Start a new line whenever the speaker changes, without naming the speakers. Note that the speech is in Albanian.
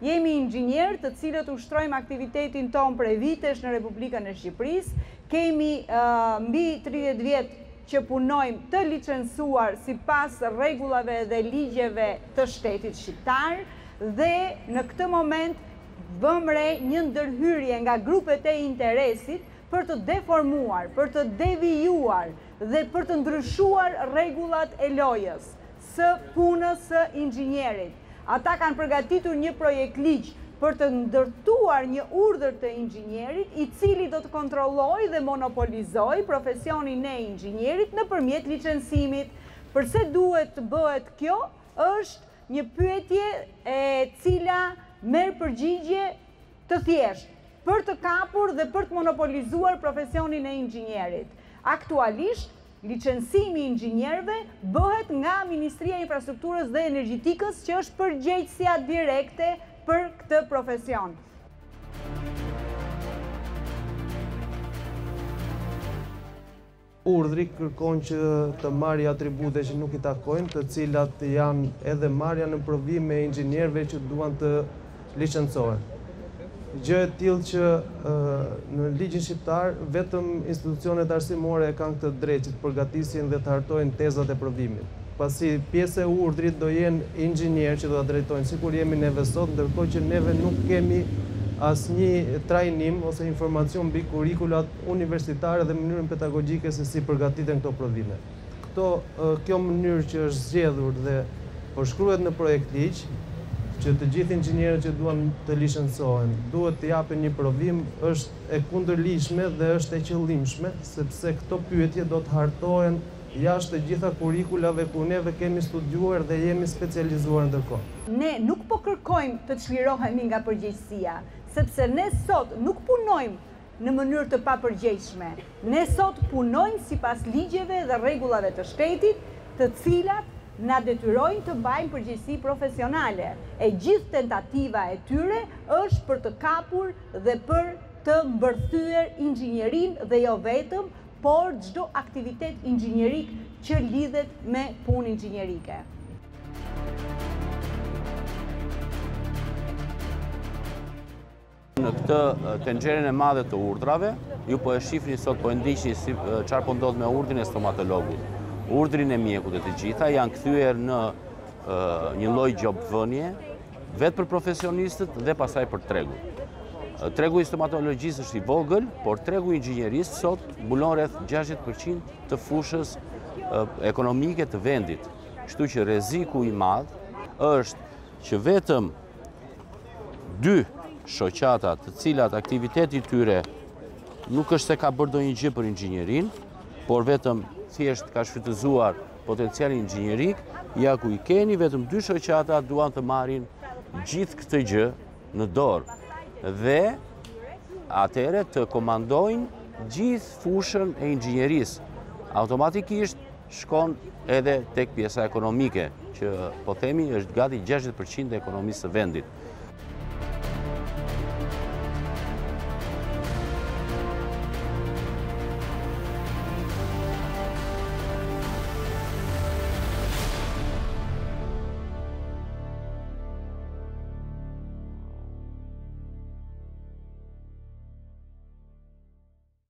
jemi inxhinier të cilët ushtrojmë aktivitetin tonë prej vitesh në Republikën e Shqipërisë, kemi mbi 30 vjet që punojmë të licencuar sipas rregullave dhe ligjeve të shtetit shqiptar dhe në këtë moment bëm re një ndërhyrje nga grupet e interesit për të deformuar, për të devijuar dhe për të ndryshuar rregullat e lojës së punës së inxhinierit. Ata kanë përgatitur një projekt ligj për të ndërtuar një urdhër të inxhinierit i cili do të kontrollojë dhe monopolizojë profesionin e inxhinierit nëpërmjet licencimit. Përse duhet të bëhet kjo? Është një pyetje e cila merr përgjigje të thjeshtë për të kapur dhe për të monopolizuar profesionin e inxhinierit. Aktualisht, licencimi i inxhinierëve bëhet nga Ministria e Infrastrukturës dhe Energjetikës, që është përgjegjësia direkte për këtë profesion.
Urdhri kërkon që të marrë atribute që nuk i takojnë, të cilat janë edhe marrja në provim me inxhinierëve që duan të licencohen. Gjë e tillë që në ligjin shqiptar vetëm institucionet arsimore kanë këtë drejtë që të përgatisin dhe të hartojnë tezat e provimit. Pasi pjesë e urdhrit do jenë inxhinierë që do ta drejtojnë, sikur jemi neve sot, ndërkohë që neve nuk kemi asnjë trajnim ose informacion mbi kurrikulat universitare dhe mënyrën pedagogjike se si përgatiten këto provime. Kjo mënyrë që është zgjedhur dhe përshkruhet në projekt ligj, që të gjithë inxhinierët që duan të licencohen duhet të japin një provim, është e kundërligjshme dhe është e qëllimshme, sepse këto pyetje do të hartohen jashtë të gjitha kurrikulave ku neve kemi studiuar dhe jemi specializuar ndërkohë.
Ne nuk po kërkojmë të çlirohemi nga përgjegjësia, sepse ne sot nuk punojmë në mënyrë të papërgjegjshme. Ne sot punojmë sipas ligjeve dhe rregullave të shtetit, të cilat na detyrojnë të mbajmë përgjegjësi profesionale. E gjithë tentativa e tyre është për të kapur dhe për të mbërthyer inxhinierin dhe jo vetëm, por çdo aktivitet inxhinierik që lidhet me punë inxhinierike.
Në këtë tenxherën e madhe të urdhrave, ju po e shifni sot, po e ndiqni çfarë po ndodh me urdhrin e stomatologut. Urdhrin e mjekut e të gjitha janë kthyer në një lloj gjobvënie vetë për profesionistët dhe pastaj për tregun. Tregu i stomatologjisë është i vogël, por tregu i inxhinierisë sot mbulon rreth 60% të fushës ekonomike të vendit. Kështu që rreziku i madh është që vetëm 2 shoqata të cilat aktiviteti i tyre nuk është se ka bërë ndonjë gjë për inxhinierin, por vetëm thjesht ka shfrytëzuar potencialin inxhinierik, ja ku i keni vetëm 2 shoqata duan të marrin gjithë këtë gjë në dorë dhe atëherë të komandojnë gjithë fushën e inxhinierisë. Automatikisht shkon edhe tek pjesa ekonomike, që po themi është gati 60% e ekonomisë së vendit.